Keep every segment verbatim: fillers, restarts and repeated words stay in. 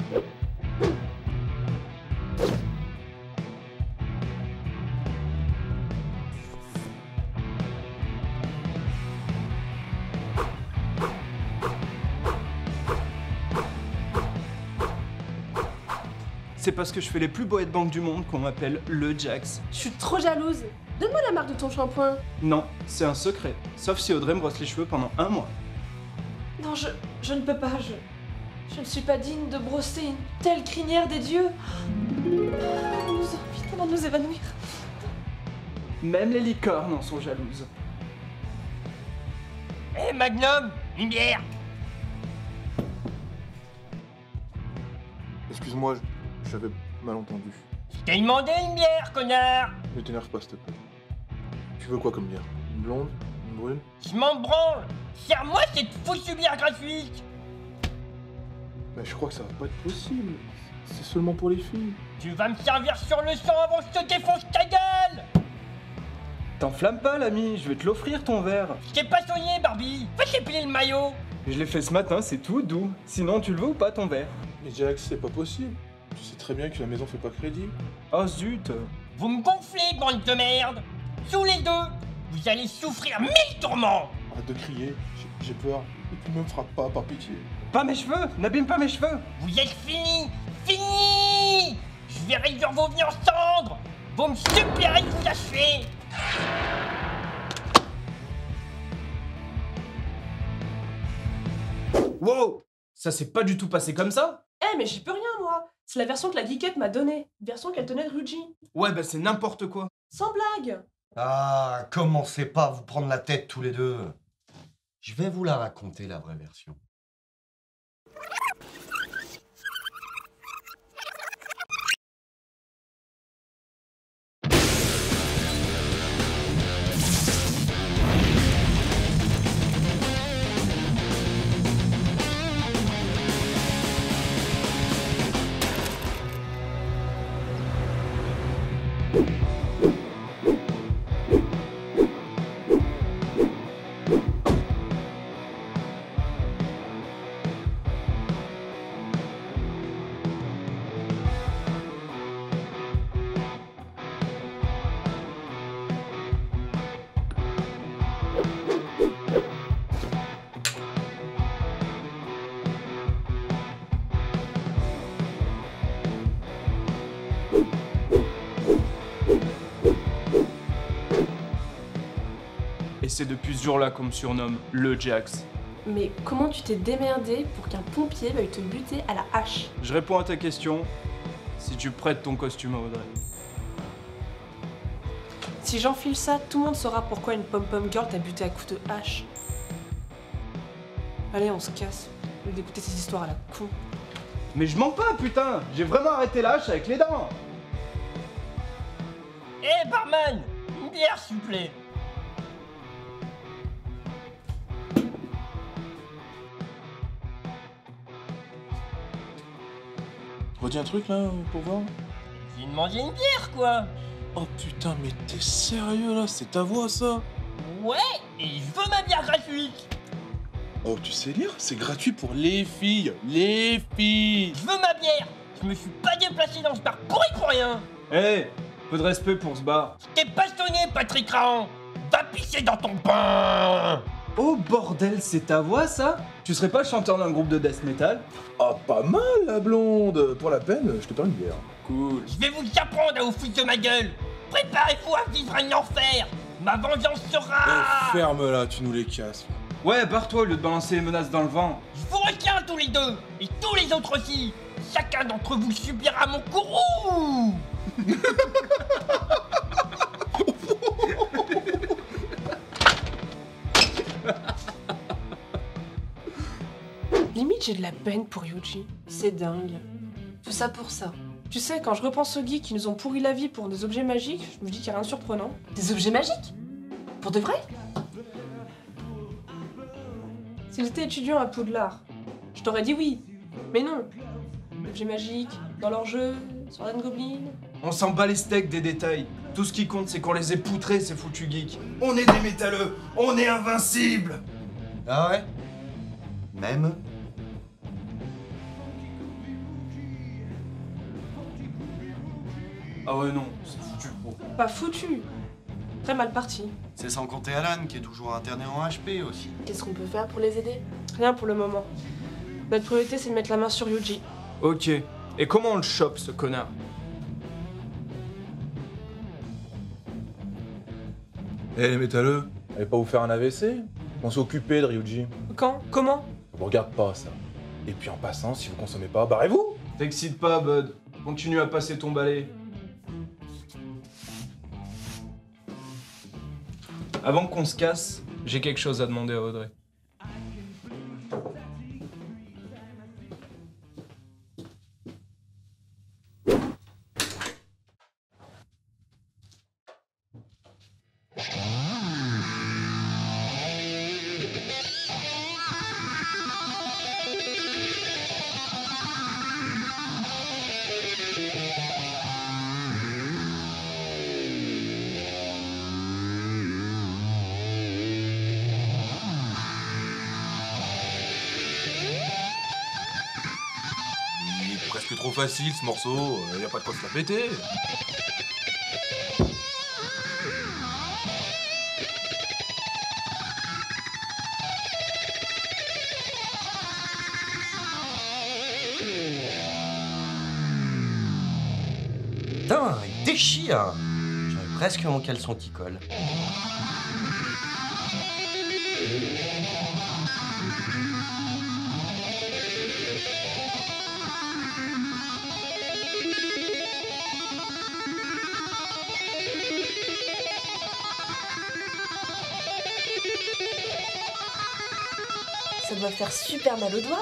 C'est parce que je fais les plus beaux headbangs du monde qu'on m'appelle le Jax. Je suis trop jalouse. Donne-moi la marque de ton shampoing. Non, c'est un secret. Sauf si Audrey me brosse les cheveux pendant un mois. Non, je, je ne peux pas. Je, je ne suis pas digne de brosser une telle crinière des dieux. Nous avons vite avant de nous évanouir. Même les licornes en sont jalouses. Hé hey, Magnum, une bière. Excuse-moi, j'avais mal entendu. Je t'ai demandé une bière, connard. Ne t'énerve pas, s'il te plaît. Tu veux quoi comme bière? Une blonde? Une brune? Je m'en branle. Sers-moi cette foutue bière gratuite. Mais je crois que ça va pas être possible. C'est seulement pour les filles. Tu vas me servir sur le sang avant que je te défonce ta gueule. T'enflamme pas, l'ami, je vais te l'offrir ton verre. Je t'ai pas soigné, Barbie. Va t'épiler le maillot. Je l'ai fait ce matin, c'est tout doux. Sinon, tu le veux ou pas ton verre? Mais Jax, c'est pas possible. Tu sais très bien que la maison fait pas crédit. Oh zut. Vous me gonflez, bande de merde. Tous les deux, vous allez souffrir mille tourments. Arrête de crier, j'ai peur. Et puis me frappe pas, par pitié. Pas mes cheveux, n'abîme pas mes cheveux. Vous êtes finis, finis. Je vais réduire vos vies en cendres. Vous me supplierez de vous achever. Wow, ça s'est pas du tout passé comme ça. Eh, hey, mais j'y peux rien, moi. C'est la version que la geekette m'a donnée. Une version qu'elle tenait de Ryuji. Ouais, bah c'est n'importe quoi. Sans blague. Ah, commencez pas à vous prendre la tête tous les deux. Je vais vous la raconter, la vraie version. Et c'est depuis ce jour-là qu'on me surnomme le Jax. Mais comment tu t'es démerdé pour qu'un pompier veuille te buter à la hache? Je réponds à ta question si tu prêtes ton costume à Audrey. Si j'enfile ça, tout le monde saura pourquoi une pom-pom girl t'a buté à coups de hache. Allez, on se casse. Au lieu d'écouter ces histoires à la con. Mais je mens pas, putain. J'ai vraiment arrêté la hache avec les dents. Hé, hey, barman, une bière, s'il vous plaît. Redis un truc là pour voir. J'ai demandé une bière quoi. Oh putain, mais t'es sérieux là? C'est ta voix ça? Ouais, et je veux ma bière gratuite. Oh, tu sais lire? C'est gratuit pour les filles. Les filles. Je veux ma bière. Je me suis pas déplacé dans ce bar pourri pour rien. Hé, hey, peu de respect pour ce bar. T'es passionné, Patrick Rahan. Va pisser dans ton pain. Oh bordel, c'est ta voix ça? Tu serais pas le chanteur d'un groupe de death metal? Ah, pas mal la blonde. Pour la peine, je te parle une bière. Cool. Je vais vous apprendre à vous foutre de ma gueule. Préparez-vous à vivre un enfer. Ma vengeance sera... Eh, ferme là, tu nous les casses. Ouais, barre-toi au lieu de balancer les menaces dans le vent. Je vous retiens tous les deux. Et tous les autres aussi. Chacun d'entre vous subira mon courroux. Limite, j'ai de la peine pour Yuji. C'est dingue. Tout ça pour ça. Tu sais, quand je repense aux geeks qui nous ont pourri la vie pour des objets magiques, je me dis qu'il n'y a rien de surprenant. Des objets magiques? Pour de vrai? Si j'étais étudiant à Poudlard, je t'aurais dit oui. Mais non. Objets magiques, dans leur jeu, sur Red Goblin. On s'en bat les steaks des détails. Tout ce qui compte, c'est qu'on les ait poutrés, ces foutus geeks. On est des métalleux, on est invincibles. Ah ouais? Même? Ah ouais, non, c'est foutu, gros. Pas foutu. Très mal parti. C'est sans compter Alan, qui est toujours interné en H P aussi. Qu'est-ce qu'on peut faire pour les aider? Rien pour le moment. Notre priorité, c'est de mettre la main sur Yuji. Ok. Et comment on le chope, ce connard? Eh les métalleux, allez pas vous faire un A V C? On s'est occupé de Ryuji. Quand? Comment? Je vous regarde pas ça. Et puis en passant, si vous consommez pas, barrez-vous! T'excites pas, Bud. Continue à passer ton balai. Avant qu'on se casse, j'ai quelque chose à demander à Audrey. Il est presque trop facile ce morceau, y a pas de quoi se la péter. Putain, il déchire. J'aurais presque mon caleçon qui colle. Ça doit faire super mal aux doigts.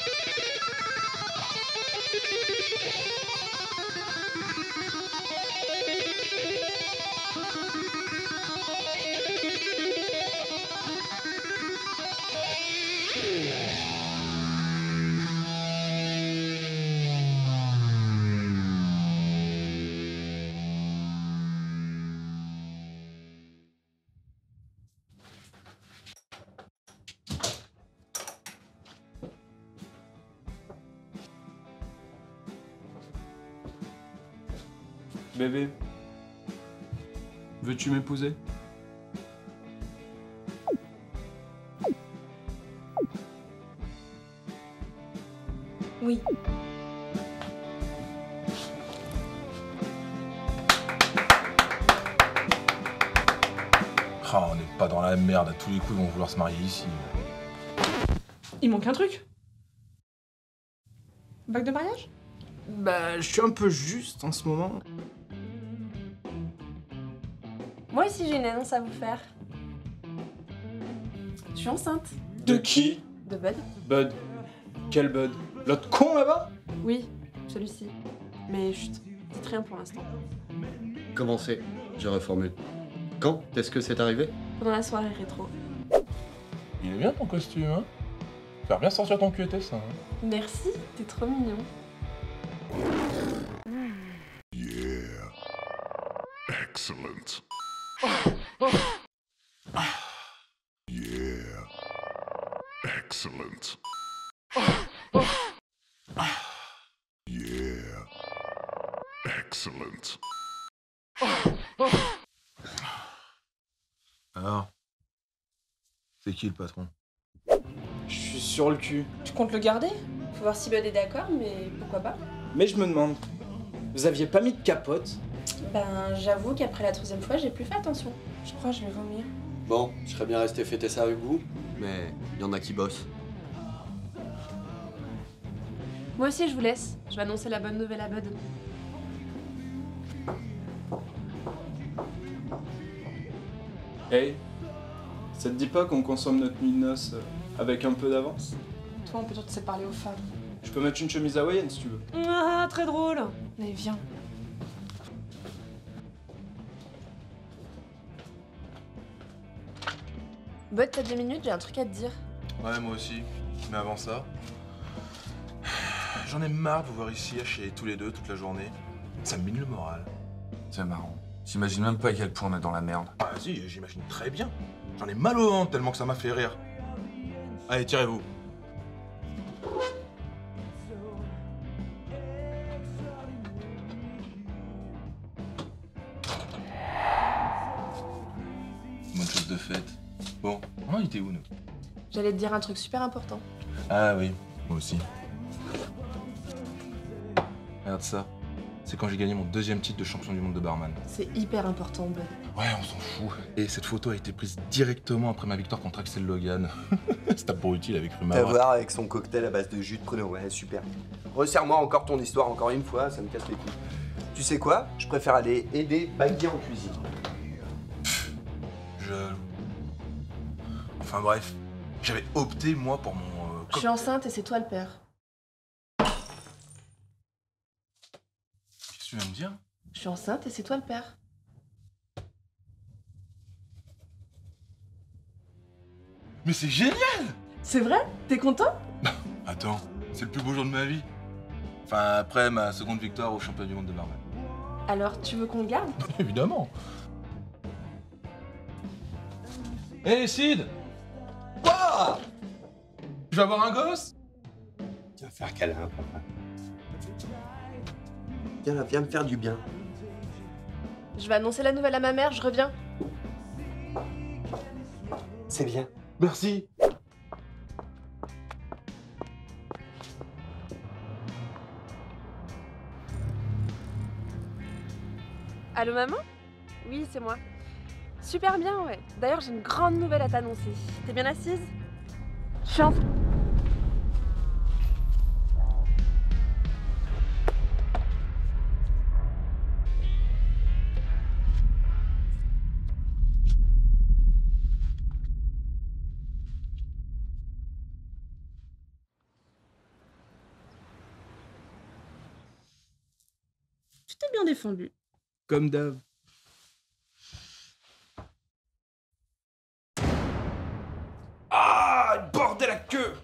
Bébé, veux-tu m'épouser? Oui. Ah, on n'est pas dans la merde, à tous les coups ils vont vouloir se marier ici. Il manque un truc. Bague de mariage? Bah, je suis un peu juste en ce moment. Moi aussi, j'ai une annonce à vous faire. Je suis enceinte. De qui? De Bud? Bud. Quel Bud? L'autre con là-bas? Oui, celui-ci. Mais chut, dites rien pour l'instant. Comment c'est? Je reformule. Quand est-ce que c'est arrivé? Pendant la soirée rétro. Il est bien ton costume, hein? Faire bien sortir ton cul, ça. Hein. Merci, t'es trop mignon. Excellent. Yeah. Excellent. Yeah. Excellent. Alors, c'est qui le patron? Je suis sur le cul. Tu comptes le garder? Faut voir si Bud est d'accord, mais pourquoi pas? Mais je me demande, vous aviez pas mis de capote? Ben, j'avoue qu'après la troisième fois, j'ai plus fait attention. Je crois que je vais vomir. Bon, je serais bien resté fêter ça avec vous, mais il y en a qui bossent. Moi aussi, je vous laisse. Je vais annoncer la bonne nouvelle à Bud. Hey, ça te dit pas qu'on consomme notre nuit de noces euh, avec un peu d'avance? Toi, on peut toujours te séparer aux femmes. Je peux mettre une chemise hawaïenne si tu veux. Ah, très drôle. Allez, viens. Bud, t'as deux minutes, j'ai un truc à te dire. Ouais, moi aussi. Mais avant ça, j'en ai marre de vous voir ici à chier tous les deux toute la journée. Ça me mine le moral. C'est marrant. J'imagine même pas à quel point on est dans la merde. Ah, si, j'imagine très bien. J'en ai mal au ventre tellement que ça m'a fait rire. Allez, tirez-vous. J'allais te dire un truc super important. Ah oui, moi aussi. Regarde ça. C'est quand j'ai gagné mon deuxième titre de champion du monde de barman. C'est hyper important, Ben. Ouais, on s'en fout. Et cette photo a été prise directement après ma victoire contre Axel Logan. C'était pas utile avec Ruma. À voir avec son cocktail à base de jus de pruneau, ouais, super. Resserre-moi encore ton histoire encore une fois, ça me casse les couilles. Tu sais quoi? Je préfère aller aider Baggy en cuisine. Je... Enfin bref, j'avais opté, moi, pour mon... Euh, Je suis enceinte et c'est toi le père. Qu'est-ce que tu viens de me dire? Je suis enceinte et c'est toi le père. Mais c'est génial! C'est vrai? T'es content? Attends, c'est le plus beau jour de ma vie. Enfin, après ma seconde victoire au championnat du monde de barman. Alors, tu veux qu'on le garde? Évidemment. Hé, hey, Sid! Quoi? Tu vas avoir un gosse? Tu vas faire câlin, papa. Viens là, viens me faire du bien. Je vais annoncer la nouvelle à ma mère, je reviens. C'est bien. Merci. Allô maman? Oui, c'est moi. Super bien, ouais. D'ailleurs, j'ai une grande nouvelle à t'annoncer. T'es bien assise? Je suis en... Tu t'es bien défendu. Comme d'hab. Ah, bordel à queue!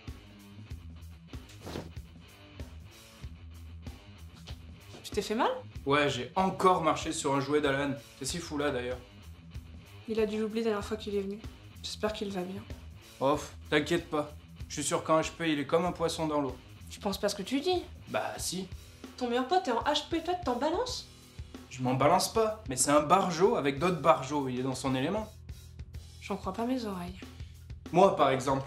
Tu t'es fait mal? Ouais, j'ai encore marché sur un jouet d'Alan. Qu'est-ce qu'il fout là d'ailleurs? Il a dû l'oublier la dernière fois qu'il est venu. J'espère qu'il va bien. Oh, t'inquiète pas. Je suis sûr qu'en H P, il est comme un poisson dans l'eau. Tu penses pas ce que tu dis? Bah si. Ton meilleur pote est en H P, toi, t'en balances? Je m'en balance pas, mais c'est un barjo avec d'autres barjots, il est dans son élément. J'en crois pas mes oreilles. Moi, par exemple.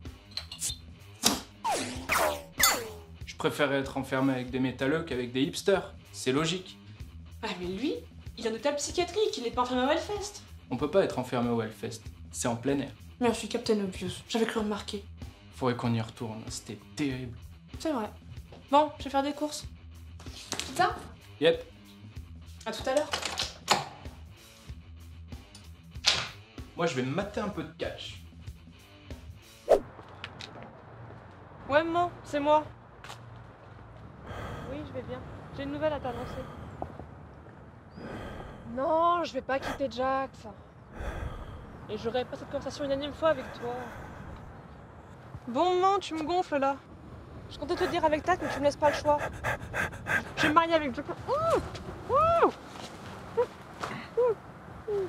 Je préférerais être enfermé avec des métalleux qu'avec des hipsters. C'est logique. Ah mais lui, il est en hôpital psychiatrique, il est pas enfermé au Hellfest. On peut pas être enfermé au Hellfest. C'est en plein air. Mais je suis Captain Obvious, j'avais cru remarquer. Faudrait qu'on y retourne, c'était terrible. C'est vrai. Bon, je vais faire des courses. Ça? Yep. À tout à l'heure. Moi, je vais me mater un peu de catch. Ouais, maman, c'est moi. Oui, je vais bien. J'ai une nouvelle à t'annoncer. Non, je vais pas quitter Jax. Et j'aurai pas cette conversation une énième fois avec toi. Bon, maman, tu me gonfles là. Je comptais te dire avec tact, mais tu me laisses pas le choix. Je vais me marier avec Jax. Ouh Ouh Ouh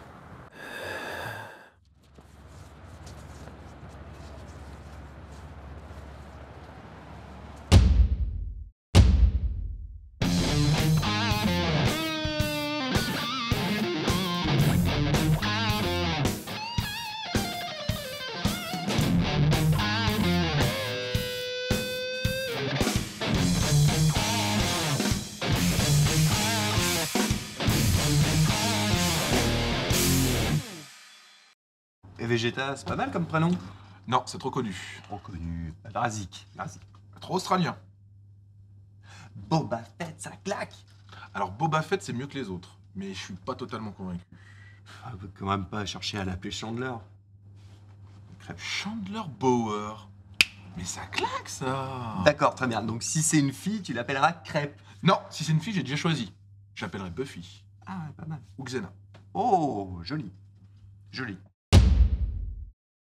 Et Vegeta, c'est pas mal comme prénom? Non, c'est trop connu. Trop connu. Drazik. Drazik. Trop australien. Boba Fett, ça claque. Alors Boba Fett, c'est mieux que les autres. Mais je suis pas totalement convaincu. Ah, on peut quand même pas chercher à l'appeler Chandler. Crêpe. Chandler Bower. Mais ça claque, ça. D'accord, très bien. Donc si c'est une fille, tu l'appelleras Crêpe. Non, si c'est une fille, j'ai déjà choisi. J'appellerai Buffy. Ah, pas mal. Ou Xena. Oh, joli. Joli.